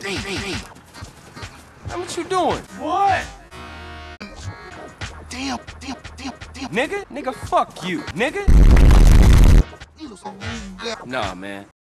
What you doing? What? Damn. Nigga, fuck you, nigga. Nah, man.